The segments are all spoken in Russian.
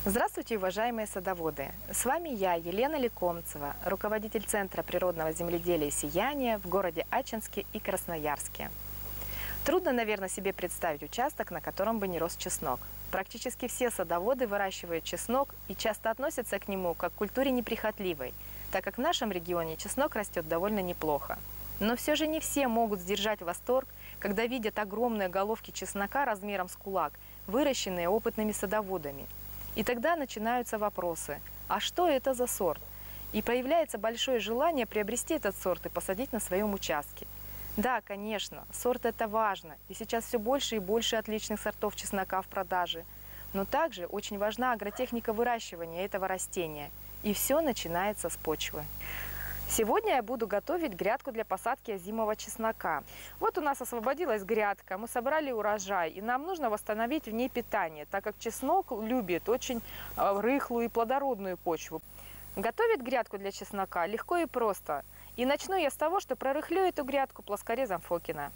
Здравствуйте, уважаемые садоводы! С вами я, Елена Лекомцева, руководитель Центра природного земледелия «Сияние» в городе Ачинске и Красноярске. Трудно, наверное, себе представить участок, на котором бы не рос чеснок. Практически все садоводы выращивают чеснок и часто относятся к нему как к культуре неприхотливой, так как в нашем регионе чеснок растет довольно неплохо. Но все же не все могут сдержать восторг, когда видят огромные головки чеснока размером с кулак, выращенные опытными садоводами. И тогда начинаются вопросы: а что это за сорт? И появляется большое желание приобрести этот сорт и посадить на своем участке. Да, конечно, сорт это важно, и сейчас все больше и больше отличных сортов чеснока в продаже. Но также очень важна агротехника выращивания этого растения. И все начинается с почвы. Сегодня я буду готовить грядку для посадки озимого чеснока. Вот у нас освободилась грядка, мы собрали урожай, и нам нужно восстановить в ней питание, так как чеснок любит очень рыхлую и плодородную почву. Готовить грядку для чеснока легко и просто. И начну я с того, что прорыхлю эту грядку плоскорезом Фокина.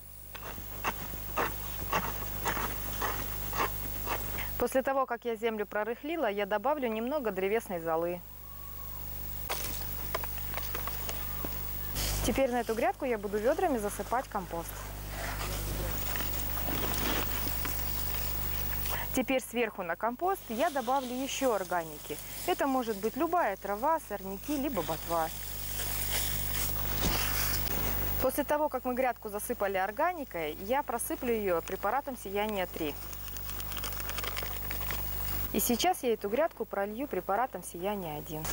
После того, как я землю прорыхлила, я добавлю немного древесной золы. Теперь на эту грядку я буду ведрами засыпать компост. Теперь сверху на компост я добавлю еще органики. Это может быть любая трава, сорняки, либо ботва. После того, как мы грядку засыпали органикой, я просыплю ее препаратом «Сияние-3». И сейчас я эту грядку пролью препаратом «Сияние-1».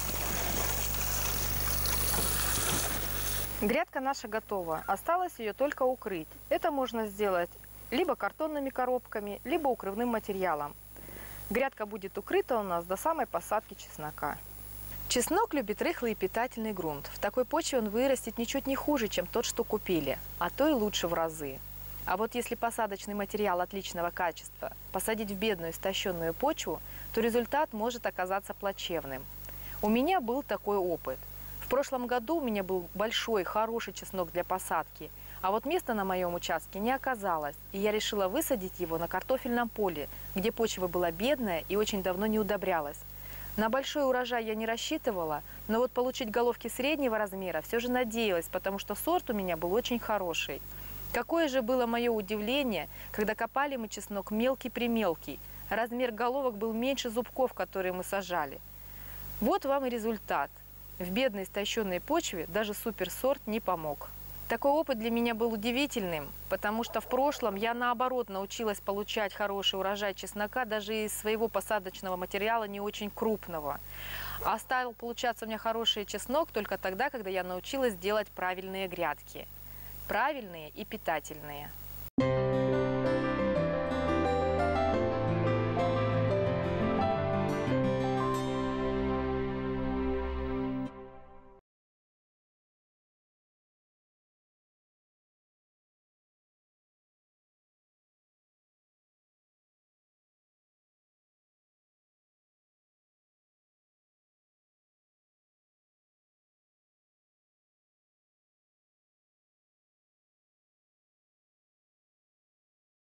Грядка наша готова, осталось ее только укрыть. Это можно сделать либо картонными коробками, либо укрывным материалом. Грядка будет укрыта у нас до самой посадки чеснока. Чеснок любит рыхлый и питательный грунт. В такой почве он вырастет ничуть не хуже, чем тот, что купили, а то и лучше в разы. А вот если посадочный материал отличного качества посадить в бедную истощенную почву, то результат может оказаться плачевным. У меня был такой опыт. В прошлом году у меня был большой, хороший чеснок для посадки, а вот места на моем участке не оказалось, и я решила высадить его на картофельном поле, где почва была бедная и очень давно не удобрялась. На большой урожай я не рассчитывала, но вот получить головки среднего размера все же надеялась, потому что сорт у меня был очень хороший. Какое же было мое удивление, когда копали мы чеснок мелкий-примелкий, размер головок был меньше зубков, которые мы сажали. Вот вам и результат. В бедной истощенной почве даже суперсорт не помог. Такой опыт для меня был удивительным, потому что в прошлом я наоборот научилась получать хороший урожай чеснока даже из своего посадочного материала не очень крупного. А стал получаться у меня хороший чеснок только тогда, когда я научилась делать правильные грядки. Правильные и питательные.